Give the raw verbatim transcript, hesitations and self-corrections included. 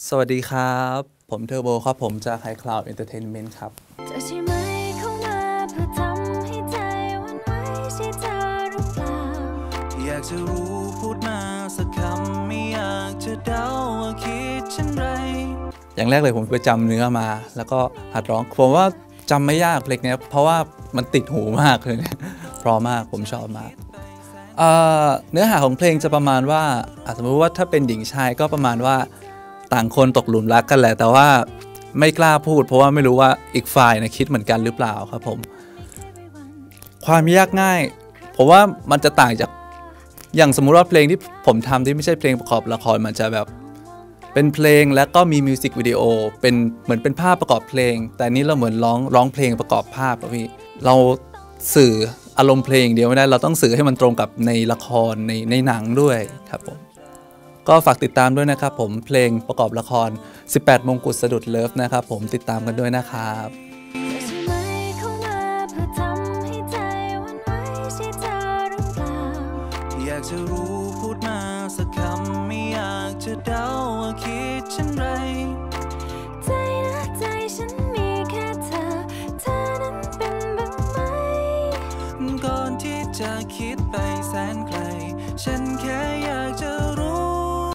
สวัสดีครับผมเทอร์โบครับผมจาก High Cloud Entertainment ครับจะใช่ไหมเข้ามาเพื่อทำให้ใจวันไหวใช่เธอหรือเปล่าอยากจะรู้พูดมาสักคำไม่อยากจะเดาว่าคิดเช่นไรอย่างแรกเลยผมไปจำเนื้อมาแล้วก็หัดร้องผมว่าจำไม่ยากเพลงนี้เพราะว่ามันติดหูมากเลยเพราะมากผมชอบมากเอ่อเนื้อหาของเพลงจะประมาณว่าสมมติว่าถ้าเป็นหญิงชายก็ประมาณว่าต่างคนตกหลุมรักกันแหละแต่ว่าไม่กล้าพูดเพราะว่าไม่รู้ว่าอีกฝ่ายนะคิดเหมือนกันหรือเปล่าครับผมความยากง่ายผมว่ามันจะต่างจากอย่างสมมุติว่าเพลงที่ผมทำที่ไม่ใช่เพลงประกอบละครมันจะแบบเป็นเพลงแล้วก็มีมิวสิกวิดีโอเป็นเหมือนเป็นภาพประกอบเพลงแต่นี้เราเหมือนร้องร้องเพลงประกอบภาพอะพี่เราสื่ออารมณ์เพลงเดียวไม่ได้เราต้องสื่อให้มันตรงกับในละครในในหนังด้วยครับผมก็ฝากติดตามด้วยนะครับผมเพลงประกอบละครสิบแปดมงกุฎสะดุดเลิฟนะครับผมติดตามกันด้วยนะครับจะใช่ไหมเข้ามาเพื่อทำให้ใจวันไหวใช่เธอหรือเปล่าอยากจะรู้พูดมาสักคำไม่อยากจะเดาว่าคิดเช่นไรใจนะใจฉันมีแค่เธอเธอนั้นเป็นบ้างไหมก่อนที่จะคิดไปแสนไกลฉันแค่